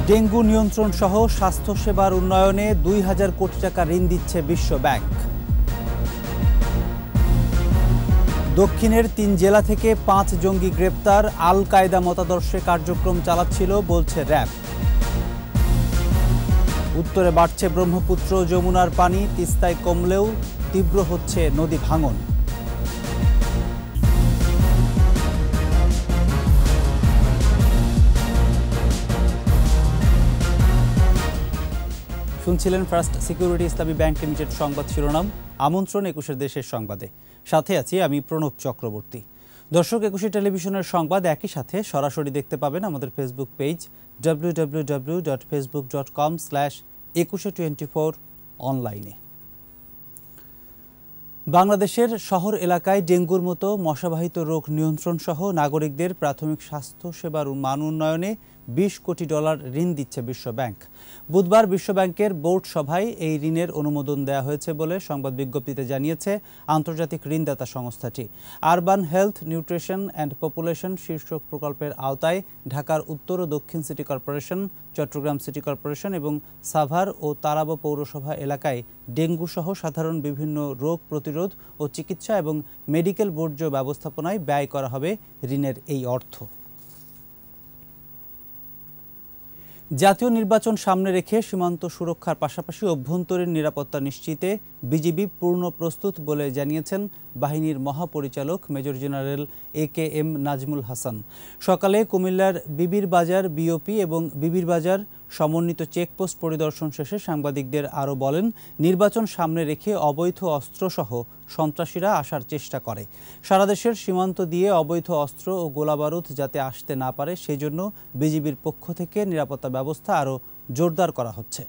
Dengue নিয়ন্ত্রণ সহ স্বাস্থ্যসেবার উন্নয়নে ২,০০০ কোটি টাকা ঋণ দিচ্ছে বিশ্ব ব্যাংক। দক্ষিণের ৩ জেলা থেকে ৫ জঙ্গি গ্রেপ্তার, আল কায়দা মতাদর্শে কার্যক্রম চালাচ্ছিল বলছে র‍্যাব। উত্তরে বাড়ছে ব্রহ্মপুত্র যমুনার পানি, তিস্তায় কমলেও তীব্র হচ্ছে নদী ভাঙন। শুনছিলেন first security Islami bank limited সংবাদ শিরোনাম। আমন্ত্রণ একুশের দেশের সংবাদে, সাথে আছি আমি প্রণব চক্রবর্তী। দর্শক, একুশে টেলিভিশনের সংবাদ একই সাথে সরাসরি দেখতে পাবেন আমাদের ফেসবুক পেজ www.facebook.com/ekushe24 অনলাইনে। বাংলাদেশের শহর এলাকায় ডেঙ্গুর মতো মশাবাহিত রোগ নিয়ন্ত্রণ সহ নাগরিকদের প্রাথমিক স্বাস্থ্য সেবার মান উন্নয়নে $20 কোটি ঋণ দিচ্ছে বিশ্ব ব্যাংক। বুধবার বিশ্বব্যাংকের বোর্ড সভায় এই ঋণের অনুমোদন দেওয়া হয়েছে বলে সংবাদ বিজ্ঞপ্তিতে জানিয়েছে আন্তর্জাতিক ঋণদাতা সংস্থাটি। Urban health, nutrition and population শীর্ষক প্রকল্পের আওতায় ঢাকার উত্তর ও দক্ষিণ city corporation, Chattogram city corporation এবং সাভার ও তারাব পৌরসভা এলাকায় ডেঙ্গু সহ সাধারণ বিভিন্ন রোগ প্রতিরোধ ও চিকিৎসা এবং মেডিকেল বর্জ্য ব্যবস্থাপনায় ব্যয় করা হবে ঋণের এই অর্থ। জাতীয় নির্বাচন সামনে রেখে সীমান্ত সুরক্ষার পাশাপাশি অভ্যন্তরীণ নিরাপত্তা নিশ্চিতে বিজিবি পূর্ণ প্রস্তুত বলে জানিয়েছেন বাহিনীর মহাপরিচালক major general AKM Nazmul Hasan. সকালে কুমিল্লার বিবির বাজার বিওপি এবং বিবির বাজার সমন্বিত চেকপোস্ট পরিদর্শন শেষে সাংবাদিকদের আরও বলেন, নির্বাচন সামনে রেখে অবৈধ অস্ত্রসহ সন্ত্রাসীরা আসার চেষ্টা করে। সারা দেশের সীমান্ত দিয়ে অবৈধ অস্ত্র ও গোলাবারুদ যাতে আসতে না পারে সেজন্য বিজিবির পক্ষ থেকে নিরাপত্তা ব্যবস্থা আরও জোরদার করা হচ্ছে।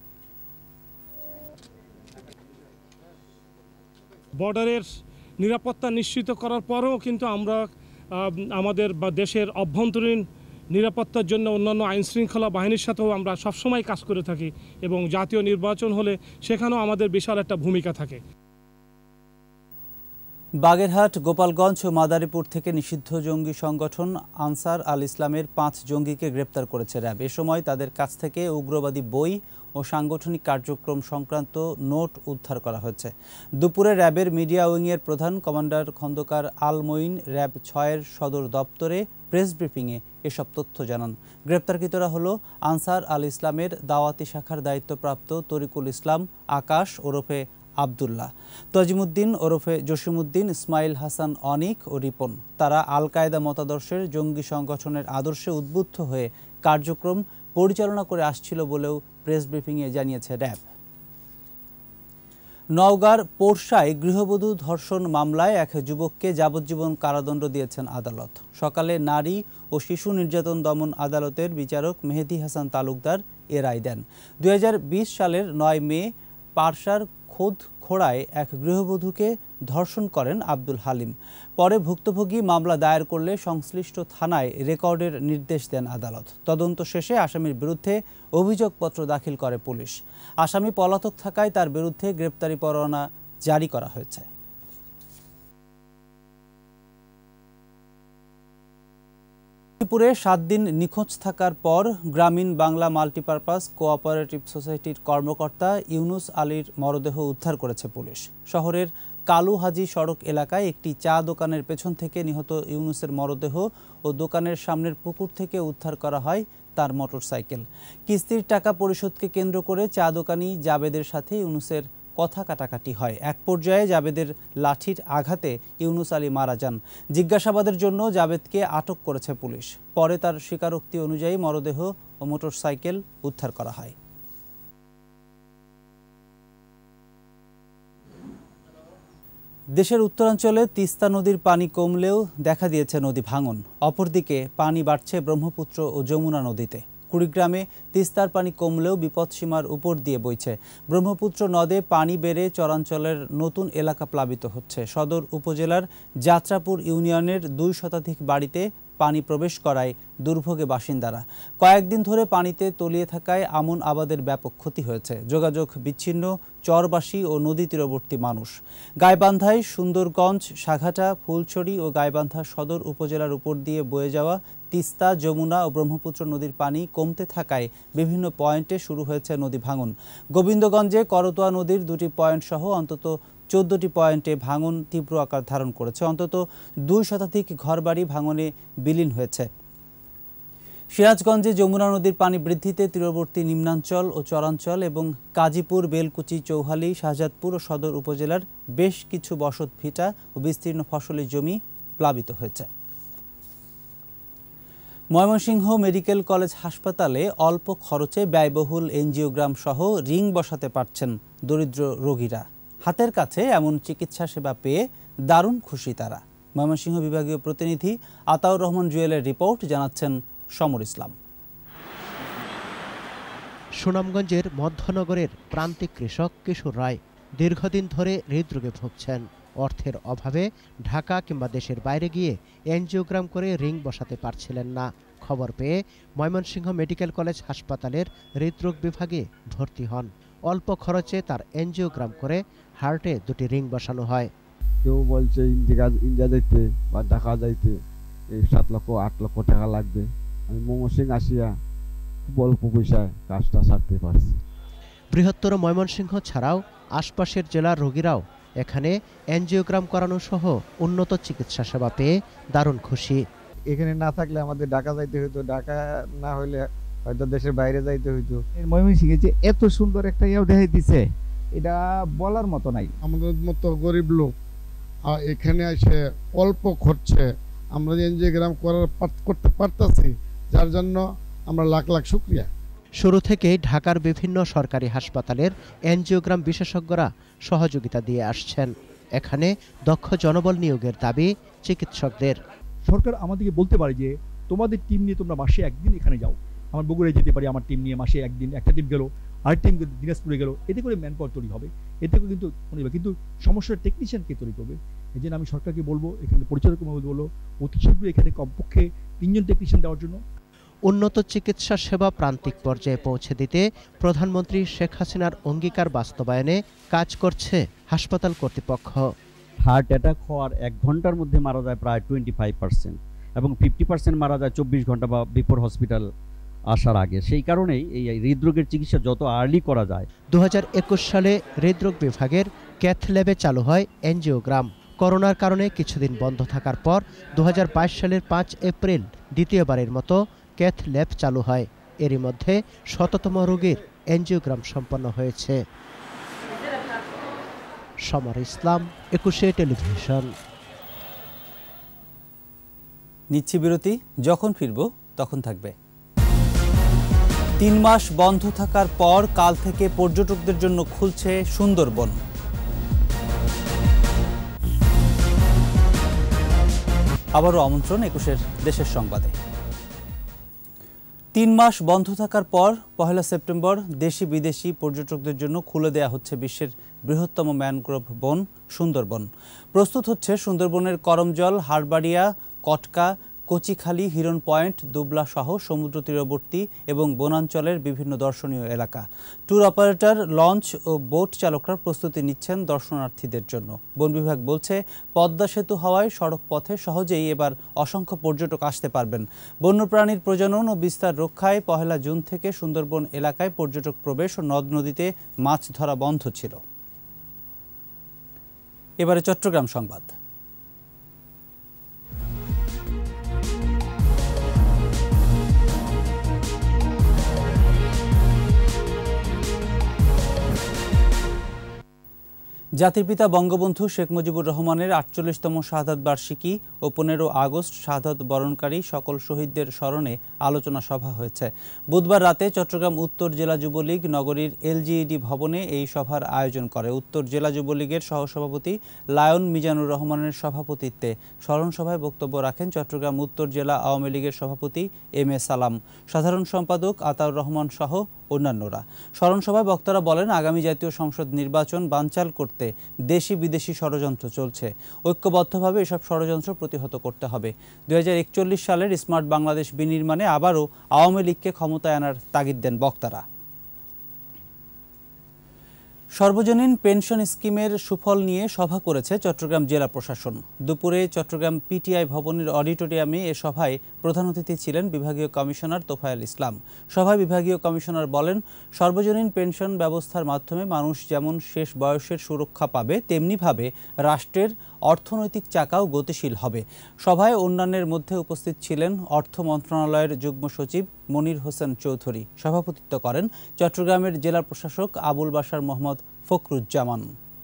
বর্ডারের নিরাপত্তা নিশ্চিত করার পরেও কিন্তু আমরা আমাদের দেশের অভ্যন্তরীণ নিরাপত্তার জন্য অন্যান্য আইনশৃঙ্খলা বাহিনীর সাথেও আমরা সবসময় কাজ করে থাকি এবং জাতীয় নির্বাচন হলে সেখানেও আমাদের বিশাল একটা ভূমিকা থাকে। বাগেরহাট, গোপালগঞ্জ ও মাদারীপুর থেকে নিষিদ্ধ জঙ্গি সংগঠন আনসার আল ইসলামের ৫ জঙ্গিকে গ্রেপ্তার করেছে র‍্যাব। এ সময় তাদের কাছ থেকে উগ্রবাদী বই ও সাংগঠনিক কার্যক্রম সংক্রান্ত নোট উদ্ধার করা হয়েছে। দুপুরে র‍্যাবের মিডিয়া উইংয়ের প্রধান কমান্ডার খন্দকার আল মঈন র‍্যাব ৬-এর সদর দপ্তরে প্রেস ব্রিফিংয়ে এসব তথ্য জানান। গ্রেপ্তারকৃতরা হলো আনসার আল ইসলামের দাওয়াতি শাখার দায়িত্বপ্রাপ্ত তরিকুল ইসলাম আকাশ ওরফে আবদুল্লাহ, তজিমুদ্দিন ওরফে জসিমুদ্দিন, ইসমাইল হাসান অনিক ও রিপন। তারা আল কায়দা মতাদর্শের জঙ্গি সংগঠনের আদর্শে উদ্বুদ্ধ হয়ে কার্যক্রম পরিচালনা করে আসছিল বলেও প্রেস ব্রিফিংয়ে জানিয়েছে র‍্যাব। নওগাঁর পোরশায় গৃহবধূ ধর্ষণ মামলায় এক যুবককে যাবজ্জীবন কারাদণ্ড দিয়েছেন আদালত। সকালে নারী ও শিশু নির্যাতন দমন আদালতের বিচারক মেহেদী হাসান তালুকদার এ রায় দেন। ২০২০ সালের ৯ মে পারসার খোদ খোড়ায় এক গৃহবধূকে ধর্ষণ করেন আব্দুল হালিম। পরে ভুক্তভোগী মামলা দায়ের করলে সংশ্লিষ্ট থানায় রেকর্ডের নির্দেশ দেন আদালত। তদন্ত শেষে আসামির বিরুদ্ধে অভিযোগপত্র দাখিল করে পুলিশ। আসামি পলাতক থাকায় তার বিরুদ্ধে গ্রেপ্তারি পরোয়ানা জারি করা হয়েছে। মণিপুরে ৭ দিন নিখোঁজ থাকার পর গ্রামীণ বাংলা মাল্টিপারপাস কোঅপারেটিভ সোসাইটির কর্মকর্তা ইউনুস আলীর মরদেহ উদ্ধার করেছে পুলিশ। শহরের কালুহাজি সড়ক এলাকায় একটি চা দোকানের পেছন থেকে নিহত ইউনুসের মরদেহ ও দোকানের সামনের পুকুর থেকে উদ্ধার করা হয় তার মোটরসাইকেল। কিস্তির টাকা পরিশোধকে কেন্দ্র করে চা দোকানি জাবেদের সাথে ইউনুসের কথা কাটাকাটি হয়। এক পর্যায়ে জাবেদের লাঠির আঘাতে ইউনুস আলী মারা যান। জিজ্ঞাসাবাদের জন্য জাবেদকে আটক করেছে পুলিশ। পরে তার স্বীকারোক্তি অনুযায়ী মরদেহ ও মোটরসাইকেল উদ্ধার করা হয়। দেশের উত্তরাঞ্চলে তিস্তা নদীর পানি কমলেও দেখা দিয়েছে নদী ভাঙন। অপরদিকে পানি বাড়ছে ব্রহ্মপুত্র ও যমুনা নদীতে। কুড়িগ্রামে তিস্তার পানি কমলেও বিপদসীমার উপর দিয়ে বইছে। ব্রহ্মপুত্র নদে পানি বেড়ে চরাঞ্চলের নতুন এলাকা প্লাবিত হচ্ছে। সদর উপজেলার যাত্রাপুর ইউনিয়নের ২ শতাধিক বাড়িতে পানি প্রবেশ করায় দুর্ভোগে বাসিন্দারা। কয়েকদিন ধরে পানিতে তলিয়ে থাকায় আমন আবাদের ব্যাপক ক্ষতি হয়েছে। যোগাযোগ বিচ্ছিন্ন চরবাসী ও নদী তীরবর্তী মানুষ। গাইবান্ধায় সুন্দরগঞ্জ, সাঘাটা, ফুলছড়ি ও গাইবান্ধা সদর উপজেলার উপর দিয়ে বয়ে যাওয়া তিস্তা, যমুনা ও ব্রহ্মপুত্র নদীর পানি কমতে থাকায় বিভিন্ন পয়েন্টে শুরু হয়েছে নদী ভাঙন। গোবিন্দগঞ্জে করতোয়া নদীর 2টি পয়েন্ট সহ অন্তত 14টি পয়েন্টে ভাঙন তীব্র আকার ধারণ করেছে। অন্তত 2 শতাধিক ঘরবাড়ি ভাঙনে বিলীন হয়েছে। সিরাজগঞ্জে যমুনা নদীর পানি বৃদ্ধিতে তীরবর্তী নিম্নাঞ্চল ও চরাঞ্চল এবং কাজীপুর, বেলকুচি, চৌহালি, শাহজাদপুর ও সদর উপজেলার বেশ কিছু বসত ভিটা ও বিস্তীর্ণ ফসলি জমি প্লাবিত হয়েছে। ময়মনসিংহ মেডিকেল কলেজ হাসপাতালে অল্প খরচে ব্যয়বহুল এনজিওগ্রাম সহ রিং বসাতে পারছেন দরিদ্র রোগীরা। হাতের কাছে এমন চিকিৎসা সেবা পেয়ে দারুণ খুশি তারা। ময়মনসিংহ বিভাগীয় প্রতিনিধি আতাউর রহমান জুয়েলের রিপোর্ট, জানাচ্ছেন সমর ইসলাম। সুনামগঞ্জের মধ্যনগরের প্রান্তিক কৃষক কিশোর রায় দীর্ঘদিন ধরে হৃদরোগে ভুগছেন। অর্থের অভাবে ঢাকা কিংবা দেশের বাইরে গিয়ে এনজিওগ্রাম করে রিং বসাতে পারছিলেন না। খবর পেয়ে ময়মনসিংহ মেডিকেল কলেজ হাসপাতালের হৃদরোগ বিভাগে ভর্তি হন। অল্প খরচে তার এনজিওগ্রাম করে হার্টে 2টি রিং বসানো হয়। কেউ বলছে ইন্ডিয়া যাইতে বা ঢাকা যাইতে 7 লক্ষ 8 লক্ষ টাকা লাগবে। আমি ময়মনসিংহ আসিয়া খুব অল্প পয়সায় কাজটা সারতে পারছি। বৃহত্তর ময়মনসিংহ ছাড়াও আশপাশের জেলার রোগীরাও এখানে এনজিওগ্রাম করানো সহ উন্নত চিকিৎসা সেবা পেয়ে দারুণ খুশি। এখানে না থাকলে আমাদের ঢাকা যাইতে হইতো, ঢাকা না হইলে হয়তো দেশের বাইরে যাইতে হইতো। ময়মনসিংহে যে এত সুন্দর একটা ইয়ে দেখাই দিছে, এটা বলার মতো নাই। আমাদের মতো গরিব লোক এখানে এসে অল্প খরচে আমরা এনজিওগ্রাম করতে পারতাছি, যার জন্য আমরা লাখ লাখ শুকরিয়া। শুরু থেকেই ঢাকার বিভিন্ন সরকারি হাসপাতালের এনজিওগ্রাম বিশেষজ্ঞরা সহযোগিতা দিয়ে আসছেন। এখানে দক্ষ জনবল নিয়োগের দাবি চিকিৎসকদের। সরকার আমাদেরকে বলতে পারে যে তোমাদের টিম নিয়ে তোমরা মাসে একদিন এখানে যাও। আমার বগুড়ায় যেতে পারি, আমার টিম নিয়ে মাসে একদিন একটা টিম গেল, আর টিম দিনাজপুরে গেল। এতে করে ম্যান পাওয়ার তৈরি হবে, এতে করে কিন্তু সমস্যার টেকনিশিয়ানকে তৈরি করবে। এই জন্য আমি সরকারকে বলবো, এখানে পরিচালক বলবো অতি শীঘ্রই এখানে কমপক্ষে 3 জন টেকনিশিয়ান দেওয়ার জন্য। উন্নত চিকিৎসা সেবা প্রান্তিক পর্যায়ে পৌঁছে দিতে প্রধানমন্ত্রী শেখ হাসিনার অঙ্গীকার বাস্তবায়নে কাজ করছে হাসপাতাল কর্তৃপক্ষ। হার্ট অ্যাটাক হওয়ার 1 ঘন্টার মধ্যে মারা যায় প্রায় 25% এবং 50% মারা যায় 24 ঘন্টা বা বিফোর হসপিটাল আসার আগে। সেই কারণেই এই হৃদরোগের চিকিৎসা যত আর্লি করা যায়। 2021 সালে হৃদরোগ বিভাগের ক্যাথ ল্যাবে চালু হয় এনজিওগ্রাম। করোনার কারণে কিছুদিন বন্ধ থাকার পর 2022 সালের 5 এপ্রিল দ্বিতীয়বারের মতো ক্যাথ ল্যাব চালু হয়। এরই মধ্যে 100তম রোগীর এনজিওগ্রাম সম্পন্ন হয়েছে। সমর ইসলাম, একুশে টেলিভিশন। নিচ্ছি বিরতি, যখন ফিরব তখন থাকবে। 3 মাস বন্ধ থাকার পর কাল থেকে পর্যটকদের জন্য খুলছে সুন্দরবন। আবারও আমন্ত্রণ একুশের দেশের সংবাদে। 3 মাস বন্ধ থাকার পর 1 সেপ্টেম্বর দেশি বিদেশি পর্যটকদের জন্য খুলে দেয়া হচ্ছে বিশ্বের বৃহত্তম ম্যানগ্রোভ বন সুন্দরবন। প্রস্তুত হচ্ছে সুন্দরবনের করমজল, হারবাড়িয়া, কটকা, কচিখালী, হিরন পয়েন্ট, দুবলা সহ সমুদ্র তীরবর্তী এবং বনাঞ্চলের বিভিন্ন দর্শনীয় এলাকা। ট্যুর অপারেটর, লঞ্চ ও বোট চালকরা প্রস্তুতি নিচ্ছেন দর্শনার্থীদের জন্য। বন বিভাগ বলছে, পদ্মা সেতু হওয়ায় সড়ক পথে সহজেই এবার অসংখ্য পর্যটক আসতে পারবেন। বন্যপ্রাণীর প্রজনন ও বিস্তার রক্ষায় 1 জুন থেকে সুন্দরবন এলাকায় পর্যটক প্রবেশ ও নদ নদীতে মাছ ধরা বন্ধ ছিল। এবারে চট্টগ্রাম সংবাদ। জাতির পিতা বঙ্গবন্ধু শেখ মুজিবুর রহমানের 48তম শাহাদাত বার্ষিকী ও 15 আগস্ট শাহাদাত বরণকারী সকল শহীদদের স্মরণে আলোচনা সভা হয়েছে। বুধবার রাতে চট্টগ্রাম উত্তর জেলা যুবলীগ নগরীর এলজিইডি ভবনে এই সভার আয়োজন করে। উত্তর জেলা যুবলীগের সহসভাপতি লায়ন মিজানুর রহমানের সভাপতিত্বে স্মরণ সভায় বক্তব্য রাখেন চট্টগ্রাম উত্তর জেলা আওয়ামী লীগের সভাপতি এম এ সালাম, সাধারণ সম্পাদক আতাউর রহমান সহ অন্যান্যরা। স্মরণসভায় বক্তারা বলেন, আগামী জাতীয় সংসদ নির্বাচন বানচাল করতে দেশি বিদেশি ষড়যন্ত্র চলছে। ঐক্যবদ্ধভাবে এসব ষড়যন্ত্র প্রতিহত করতে হবে। 2041 সালের স্মার্ট বাংলাদেশ বিনির্মাণে আবারও আওয়ামী লীগকে ক্ষমতায় আনার তাগিদ দেন বক্তারা। সর্বজনীন পেনশন স্কিমের সুফল নিয়ে সভা করেছে চট্টগ্রাম জেলা প্রশাসন। দুপুরে চট্টগ্রাম পিটিআই ভবনের অডিটোরিয়ামে এ সভায় প্রধান অতিথি ছিলেন বিভাগীয় কমিশনার তোফায়েল ইসলাম। সভায় বিভাগীয় কমিশনার বলেন, সর্বজনীন পেনশন ব্যবস্থার মাধ্যমে মানুষ যেমন শেষ বয়সের সুরক্ষা পাবে, তেমনিভাবে রাষ্ট্রের অর্থনৈতিক চাকাও গতিশীল হবে। সভায় অন্যান্যের মধ্যে উপস্থিত ছিলেন অর্থ মন্ত্রণালয়ের যুগ্ম সচিব মনির হোসেন চৌধুরী। সভাপতিত্ব করেন চট্টগ্রামের জেলা প্রশাসক আবুল বাশার মোহাম্মদ ফখরুজ্জামান।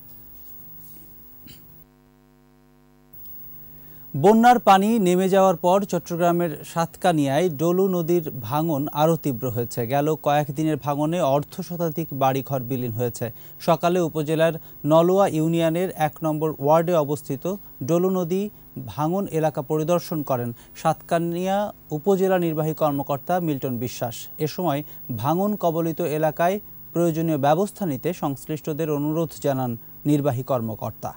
বন্যার পানি নেমে যাওয়ার পর চট্টগ্রামের সাতকানিয়ায় ডলু নদীর ভাঙন আরও তীব্র হয়েছে। গেল কয়েকদিনের ভাঙনে অর্ধশতাধিক বাড়িঘর বিলীন হয়েছে। সকালে উপজেলার নলোয়া ইউনিয়নের 1 নম্বর ওয়ার্ডে অবস্থিত ডলু নদী ভাঙন এলাকা পরিদর্শন করেন সাতকানিয়া উপজেলা নির্বাহী কর্মকর্তা মিল্টন বিশ্বাস। এ সময় ভাঙন কবলিত এলাকায় প্রয়োজনীয় ব্যবস্থা নিতে সংশ্লিষ্টদের অনুরোধ জানান নির্বাহী কর্মকর্তা।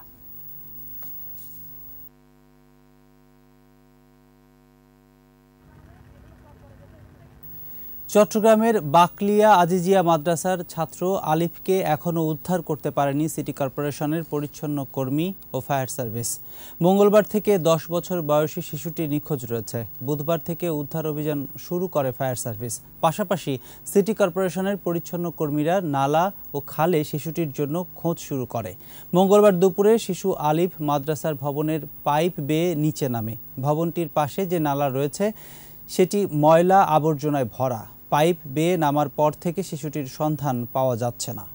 চট্টগ্রামের বাকলিয়া আজিজিয়া মাদ্রাসার ছাত্র আলিফকে এখনও উদ্ধার করতে পারেনি সিটি কর্পোরেশনের পরিচ্ছন্ন কর্মী ও ফায়ার সার্ভিস। মঙ্গলবার থেকে 10 বছর বয়সী শিশুটি নিখোঁজ রয়েছে। বুধবার থেকে উদ্ধার অভিযান শুরু করে ফায়ার সার্ভিস। পাশাপাশি সিটি কর্পোরেশনের পরিচ্ছন্ন কর্মীরা নালা ও খালে শিশুটির জন্য খোঁজ শুরু করে। মঙ্গলবার দুপুরে শিশু আলিফ মাদ্রাসার ভবনের পাইপ বেয়ে নিচে নামে। ভবনটির পাশে যে নালা রয়েছে সেটি ময়লা আবর্জনায় ভরা। পাইপ বেয়ে নামার পর থেকে শিশুটির সন্ধান পাওয়া যাচ্ছে না।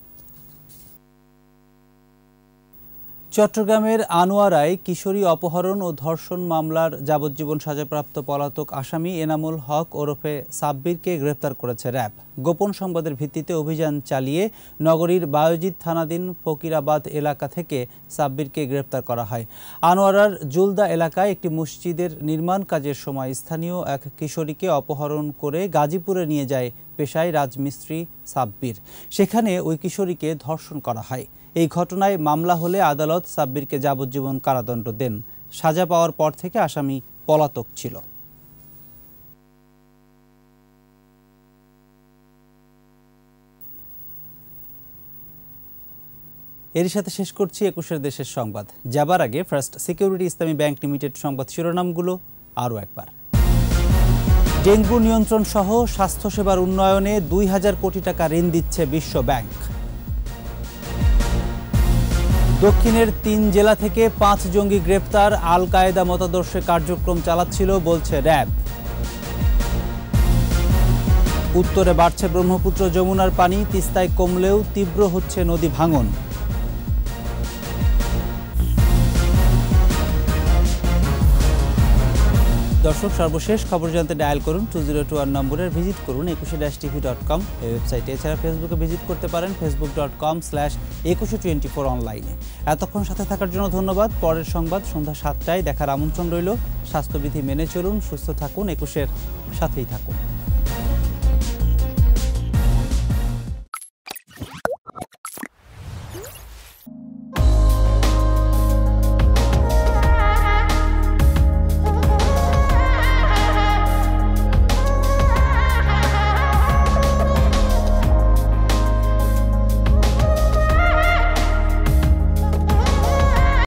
চট্টগ্রামের আনোয়ারায় কিশোরী অপহরণ ও ধর্ষণ মামলার যাবজ্জীবন সাজাপ্রাপ্ত পলাতক আসামি এনামুল হক ওরফে সাব্বিরকে গ্রেপ্তার করেছে র্যাব। গোপন সংবাদের ভিত্তিতে অভিযান চালিয়ে নগরীর বায়োজিৎ থানাধীন ফকিরাবাদ এলাকা থেকে সাব্বিরকে গ্রেপ্তার করা হয়। আনোয়ারার জুলদা এলাকায় একটি মসজিদের নির্মাণ কাজের সময় স্থানীয় এক কিশোরীকে অপহরণ করে গাজীপুরে নিয়ে যায় পেশায় রাজমিস্ত্রি সাব্বির। সেখানে ওই কিশোরীকে ধর্ষণ করা হয়। এই ঘটনায় মামলা হলে আদালত সাব্বিরকে যাবজ্জীবন কারাদণ্ড দেন। সাজা পাওয়ার পর থেকে আসামি পলাতক ছিল। এর সাথে শেষ করছি 21 দেশের সংবাদ। যাবার আগে first security Islami bank limited সংবাদ শিরোনামগুলো আরও একবার। ডেঙ্গু নিয়ন্ত্রণ সহ স্বাস্থ্যসেবার উন্নয়নে 2000 কোটি টাকা ঋণ দিচ্ছে বিশ্ব ব্যাংক। দক্ষিণের 3 জেলা থেকে 5 জঙ্গি গ্রেপ্তার, আল কায়েদা মতাদর্শে কার্যক্রম চালাচ্ছিল বলছে র্যাব। উত্তরে বাড়ছে ব্রহ্মপুত্র যমুনার পানি, তিস্তায় কমলেও তীব্র হচ্ছে নদী ভাঙন। দর্শক, সর্বশেষ খবর জানতে ডায়াল করুন 2021 নম্বরের, ভিজিট করুন ekushe-tv.com এই ওয়েবসাইটে। এছাড়া ফেসবুকে ভিজিট করতে পারেন facebook.com/ekushe24 অনলাইনে। এতক্ষণ সাথে থাকার জন্য ধন্যবাদ। পরের সংবাদ সন্ধ্যা 7টায় দেখার আমন্ত্রণ রইল। স্বাস্থ্যবিধি মেনে চলুন, সুস্থ থাকুন, একুশের সাথেই থাকুন।